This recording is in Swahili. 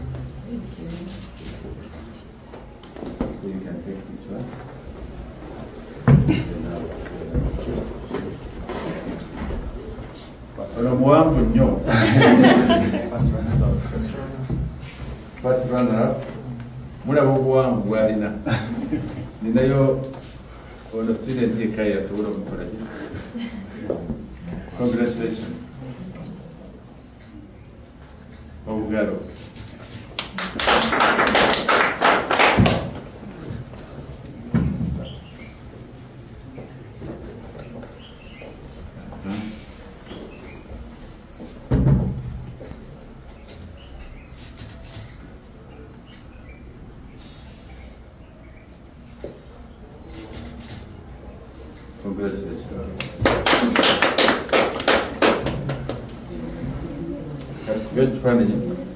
So you can take this one. Ono muwanvu nnyo. First runner up. Mulaba obuwanvu bw'alina. Ninayo ono student yekka yasobola okukola. Congratulations. Obugalo. Congratulations. Good funny.